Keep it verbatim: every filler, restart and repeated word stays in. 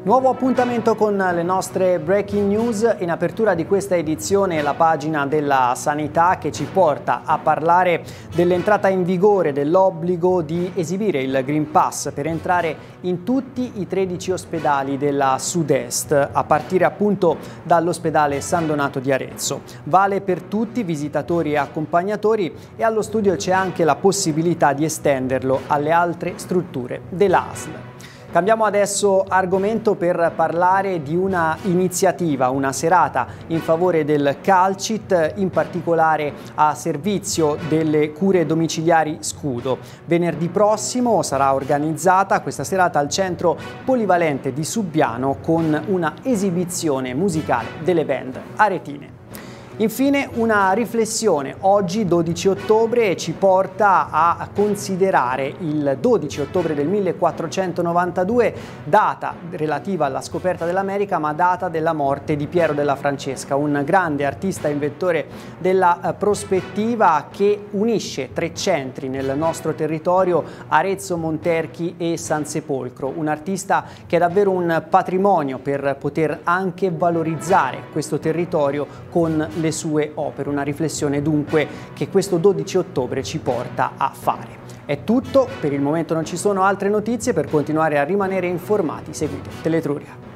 Nuovo appuntamento con le nostre breaking news. In apertura di questa edizione la pagina della sanità che ci porta a parlare dell'entrata in vigore dell'obbligo di esibire il Green Pass per entrare in tutti i tredici ospedali della Sud-Est, a partire appunto dall'ospedale San Donato di Arezzo. Vale per tutti, visitatori e accompagnatori, e allo studio c'è anche la possibilità di estenderlo alle altre strutture dell'A S L. Cambiamo adesso argomento per parlare di una iniziativa, una serata in favore del Calcit, in particolare a servizio delle cure domiciliari Scudo. Venerdì prossimo sarà organizzata questa serata al centro polivalente di Subiano con una esibizione musicale delle band aretine. Infine una riflessione. Oggi dodici ottobre ci porta a considerare il dodici ottobre del millequattrocentonovantadue, data relativa alla scoperta dell'America, ma data della morte di Piero della Francesca, un grande artista e inventore della prospettiva che unisce tre centri nel nostro territorio, Arezzo, Monterchi e Sansepolcro. Un artista che è davvero un patrimonio per poter anche valorizzare questo territorio con le sue opere. Una riflessione dunque che questo dodici ottobre ci porta a fare. È tutto, per il momento non ci sono altre notizie. Per continuare a rimanere informati seguite Teletruria.